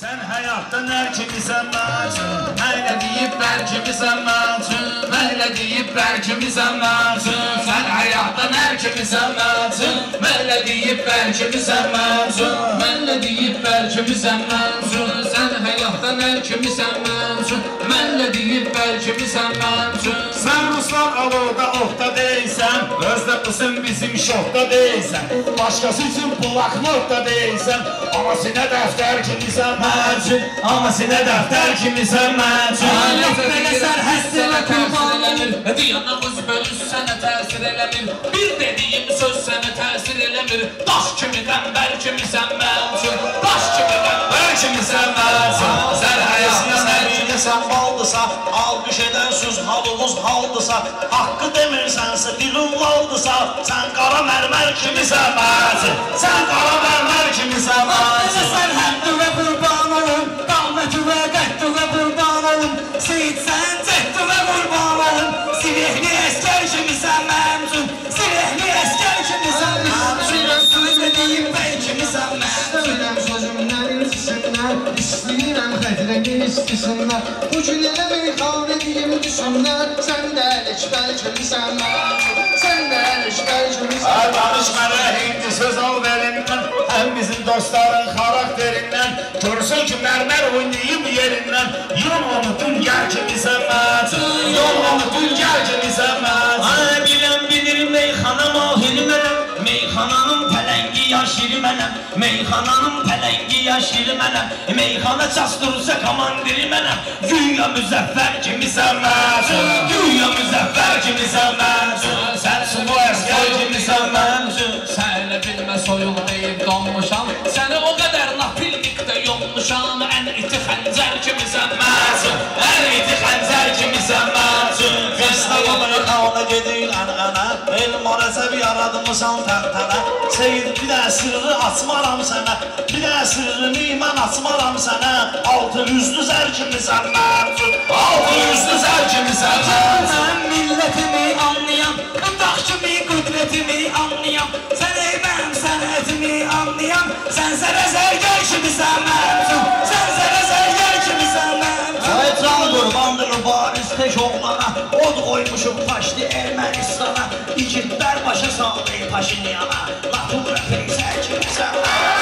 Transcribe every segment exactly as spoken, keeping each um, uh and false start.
Sen hayattan her kimisən məncün, Məylə deyib bər kimisən məncün, Məylə deyib bər kimisən məncün. Sen hayattan her kimisən məncün, Məylə deyib bər kimisən məncün, Məylə deyib bər kimisən məncün. Sen hayattan her kimisən məncün, Məylə deyib bər kimisən məncün. Sen Ruslan aloda ohda deysən, Özdə qısın bizim şohda deysən, Başqası üçün bloknotda deysən, Amma sinə dəftər kimisən məncün, Amma sinə dəftər kimisən məncün. Alət belə sərhəssə və qurban eləmir, Diyanımız bölüş sənə təsir eləmir, Bir dediyim söz sənə təsir eləmir. Daş kimi qəmbər kimisən məncün, Daş kimi qəmbər kimisən məncün. Sən həyatına Sən baldısa, alqış edən söz halımız haldısa, Haqqı demirsənsə dilin valdısa, Sən qara mərmər kimisən məncün, Sən qara mərmər kimisən məncün. Sən həmdü və qurban olun, Qamətü və qəddü və qurban olun, Seyid sən cəddü və qurban olun, Silehli əskər kimisən məncün, Silehli əskər kimisən məncün. Sözlə deyib bəy kimisən məncün. Söyləm sözümdən incisindən, İstəyirəm xətrəmi istisinlər, Bu gün elə meyxanə deyim düşünlər, Sən də ələkbər kimisən məncün, Sən də ələkbər kimisən məncün. Danışmana hindi söz al verindən, Həm bizim dostların xarakterindən, Görsün ki mərmər oynayıb yerindən, Yol unutun gəl kimisən məncün, Yol unutun gəl kimisən məncün. Bilən bilir meyxana mahiri mənəm, Meyxananın pələngi yaşiri mənəm, Meyxananın pələngi yaşiri mənəm, Meyxana çasdırırsa komandiri mənəm, Güya müzəffər kimisən məncün, Güya müzəffər kimisən məncün. Sən sulu əskər kimisən məncün. Sənlə bilmə soyul deyib donmuşam, Səni o qədər napillikdə yolmuşam, Ən iti xəncər kimisən məncün, Ən iti xəncər kimisən məncün. Qəstəqə meyxana gedir ənənə, Elm arəzəb yaradımısan təntənə, Seyid bir də sırrı açmaram sənə, Bir də sırrını mən açmaram sənə, Altı yüzlü zər kimisən məncün, Altı yüzlü zər kimisən məncün. Mən millətimi anlayam, Dağ kimi qüdrətimi anlayam, Sən ey mənim sənətimi anlayam, Sən zərə zərgər kimisən məncün, Sən zərə zərgər kimisən məncün. Ay can qurbandır bariz tək oğlana, Od qoymuşum taşlı Ermənistana, İgidlər başa sağlayıb Paşinyana, Latura peysər kimisən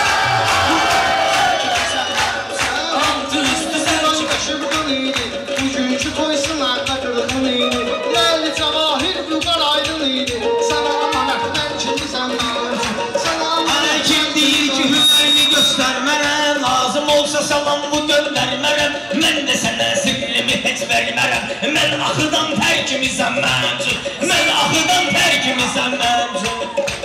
Altı üstü zər Başım qan idi, Bugünkü toy sınaqda qırğın idi, Lərli cavahir vüqar aydın idi, Sən ona məxmər kimisən məncün, Sən ona Mənə kim deyir ki hüvəyini göstərmərəm, Lazım olsa salam bu döndərmərəm, Mən də sənə sirrimi heç vermərəm, Mən axıdan tər kimisən məncün, Mən axıdan tər kimisən məncün.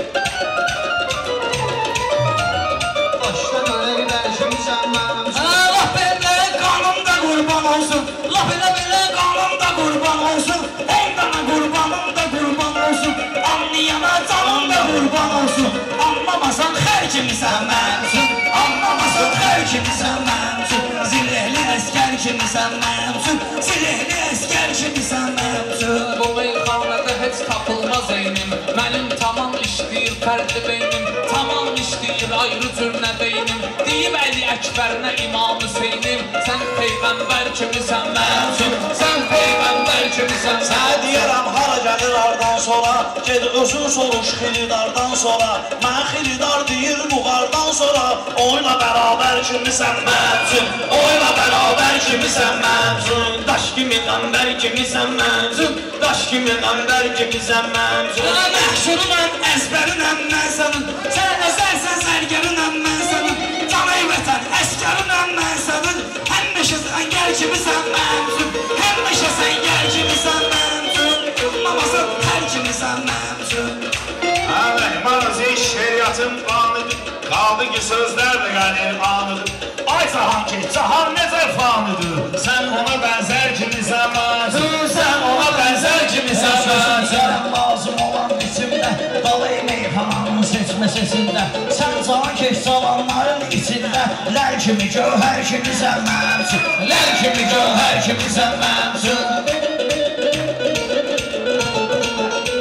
Başdan ələkbər kimisən məncün. Allah belə qanımda qurban olsun, Laf elə belə qanımda qurban olsun, Ondana qurbanım da qurban olsun, Anlayana canım da qurban olsun, Anlamasan xər kimisən məncün, Anlamasan xər kimisən məncün, Zilehli əskər kimisən məncün, Zilehli əskər kimisən məncün. Bu meyxanədə heç tapılmaz eynim, Mənim tamam işləyir fərqli beynim, Tamam işləyir ayrı cür nə beynim, Deyib Əli Əkbər nə İmam Hüseynim, Sən Peyğəmbər kimisən məncün, Sən Peyğəmbər kimisən Sənə məncün. deyərəm hara gəlir ardan sonra, Ged özün soruş xilidardan sonra, Mən xilidar deyir buğardan sonra, Oyla bərabər kimisən məncün, Oyla bərabər kimisən məncün. Daş kimi qəmbər kimisən məncün, Daş kimi qəmbər kimisən məncün. Məhşurunam, əzbərinəm mən sənin, Sən əzərsən sərgərinəm mən sənin, Canay vətən, əskərinəm mən sənin, Həmişə sən gəl kimisən məncün, Həmişə sən gəl kimisən məncün, Qılmamasan hər kimisən məncün. Əvəl mazi şeriatın qanıdır, Qaldı ki sözlər də qəlir anıdır. Ay cahan ki, cahan necə fanıdır, Sən ona bənzər kimisən məncün, Sən ona bənzər kimisən məncün. Lazım olan biçimdə, Dalayı meyxananın seçmə sesində, Sən can keç zamanların içində, Lər kimi gövhər kimisən məncün, Lər kimi gövhər kimisən məncün.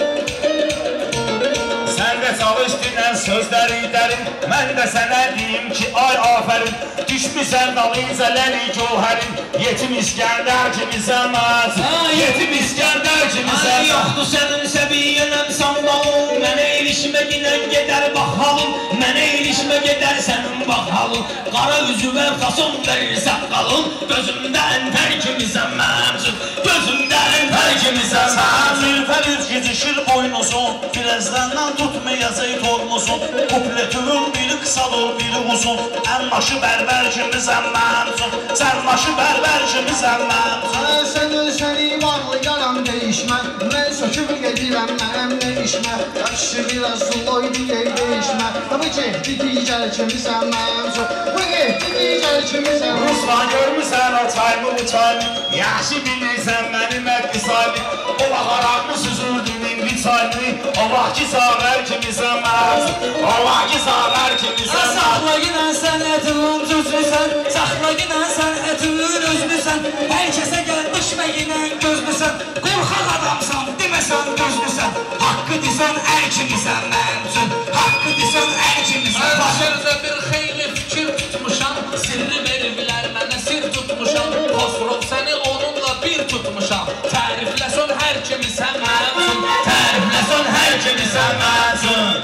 Sən də çalış dinən sözləri dərin, Mən də sənə deyim ki ay afərin düşmüsən dalınca ləli gövhərin yetim İskəndər kimisən mazın yetim İskəndər kimisən yoxdur sənin səbiyyənəm sandalın mənə ilişmə ginən gedər bax halın mənə ilişmə gedər sənin bax halın qara üzüvə fason verir saqqalın gözümdə ənpər kimisən məmzun gözümdə ənpər kimisən məmzun Zülfər üz gecişir boynuzun Biləzləndən tutmayacaq tormuzun Kupletünün biri qısalır biri uzun Ən başı bərbər kimisən məmzun Sən başı bərbər kimisən məmzun Sən ölsəni varlı yaram değişmə Mən söküb gedirəm mənim değişmə Yaxşı biraz zuloydu gey değişmə Bu gehdi digər kimisən məmzun Bu gehdi digər kimisən Ruslan görmüsən o çayımı bu çayımı Yaxşı bilirsən mənim əqdisayımı O baxaraqmı süzüldüğünün bir çayını O vaxtki sağlar kimisən məmzun O vaxtki sağlar kimisən məmzun Saxla ginən sən ətivin düzlüsən Saxla ginən sən ətivin özlüsən Hər kəsə gəl düşmə ginən gözlüsən Qorxaq adamsan deməsən gözlüsən Haqqı desən ər kimisən məmzun Haqqı desən ər kimisən Başarıda bir xeyli fikir tutmuşam Sirri veriblər mənə sir tutmuşam Xosrov səni onunla bir tutmuşam Tərifləsən hər kimisən məmzun Tərifləsən hər kimisən məmzun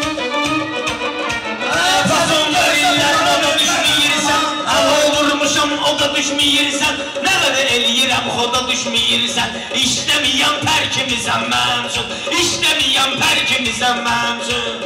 Fason verirlər ona düşməyirsən Əlhal vurmuşam o da düşməyirsən Nə qədər eləyirəm o da düşməyirsən İşləməyən pər kimisən məmzun İşləməyən pər kimisən məmzun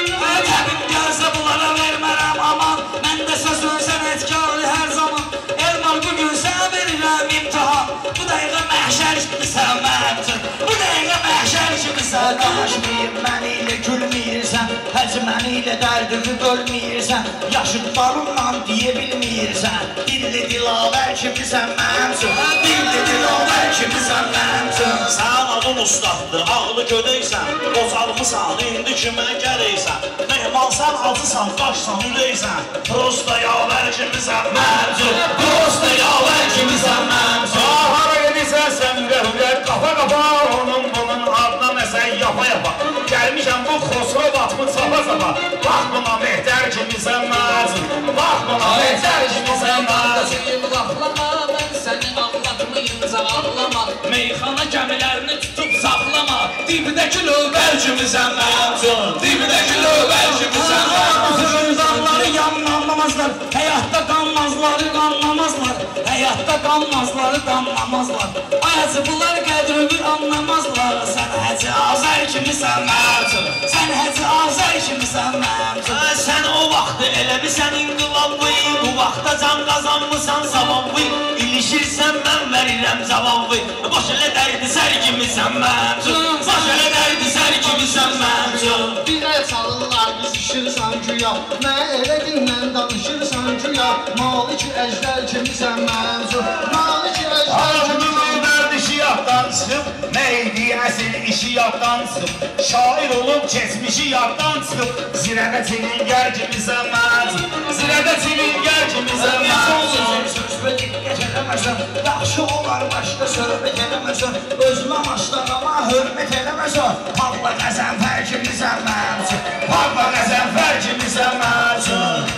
Təbim gəlsə bunlara vermərəm aman Məndə sözün sənətkarı hər zaman Elmar bugün sən verirəm imtihan Bu dəqiqə məhşər kimisən məmzun Bu dəqiqə məhşər kimisən Danışmayıb məni ilə gülməyirsən Həc məni ilə dərdimi bölməyirsən Yaşın barınla deyə bilməyirsən Dilli dilavər kimisən məmzun Dilli dilavər kimisən məmzun Sən adın ustaddır, ağlı gödəksən Qocalmısan, indi kimə gələksən Mehmansan, acısan, qaşsan, ürəksən Prosta yavər kimisən Məmzun Prosta yavər kimisən məmzun Hara edirsən sən rəhvlər Qafa qafa onun bunun adına məsəl yapa yapa Gəlmişəm bu xosrov atımı çapa çapa Bax buna mehtər kimisən məmzun Bax buna mehtər kimisən məmzun Qardaşıyım laflama mən səni ağlatmayınca ağlama Meyxana gəmilərini tutub saxlama Dibdəki lövbər kimisən məmzun Dibdəki lövbər kimisən məmzun Qanları yanmamazlar Həyatda qanmazları qanlamazlar Həyatda qanmazları qanlamazlar Ayacı bunlar qədrümü anlamazlar Sən həci azər kimisən məmzun Sən həci azər kimisən məmzun Sən o vaxtı eləmisən inqilabı Bu vaxtda can qazanmısan savabı İlişirsən mən verirəm cavabı Boş elə dərdi sər kimisən məmzun Boş elə dərdi sər kimisən məmzun Birə çalırlar biz işirsən güya Mən elə dinlən danışırsan güya Maliki əjdər kimisən məmzun Maliki əjdər Ağzının kimisən dərdi yaddan çıxıb Neydi əsil işi yaddan çıxıb Şair olub keçmişi yaddan çıxıb Zirədə çilingər kimisən məmzun Zirədə çilingər kimisən məmzun Sözbə diqqət eləməsən Yaxşı olar başqa söhbət eləməsən Özümə maşlağama hörmət eləməsən Pabla Qəzənfər kimisən məmzun Pabla Qəzənfər kimisən məmzun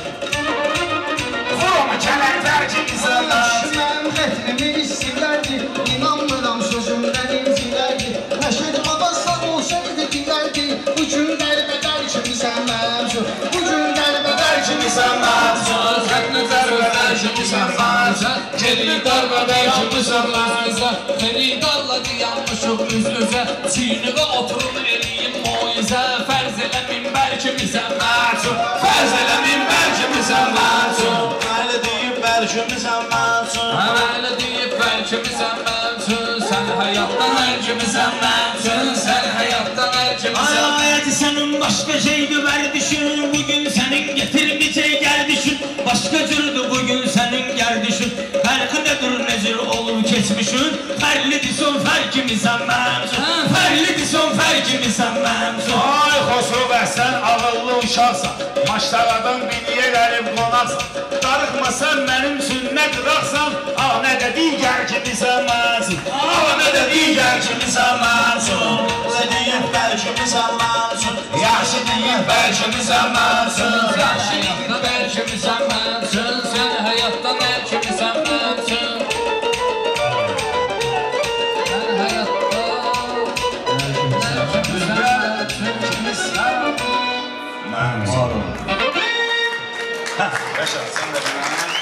Vurma kələntər kimisən məmzun Mənim xətrimi istilərdi İnanmıram sözümdən incilərdi Nəşid baba sağ olsaydı dilərdi Bu gün dərbədər kimisən məmzun Bu gün dərbədər kimisən məmzun Xətni dərbədər kimisən məmzun Geri dərbədər kimisən məmzun Xeridarla dayanmışıq üz-üzə Çiynıqə oturub eləyim moizə Fərz elə minbər kimisən məmzun Fərz elə minbər kimisən məmzun Məli deyib bəlkimisən məmzun Əmələ deyib bəlkimisən məmzun Sən həyatdan hər kimisən məmzun Sən həyatdan hər kimisən Ayəti sənin başqa şeydir ver düşün Bugün sənin getirmeyəcək gəl düşün Başqa cürdür bugün sənin gəl düşün Fərqi nədir necir olub keçmişin Fərlidir son fər kimisən məmzun Fərlidir son fər kimisən məmzun Ay Xosrov sən ağıllı uşaqsan Maştağadan biliyə gəlib qonaqsan Darıxmasan mənim üçün nə qıraqsan Ah nə də digər kimisən məmzun Ah nə də digər kimisən məmzun Nə deyib bəlkimisən məmzun Yaxşı deyib bəlkimisən məmzun Yaxşı deyib bəlkimisən Var ol. Yaşa, sən də bilən.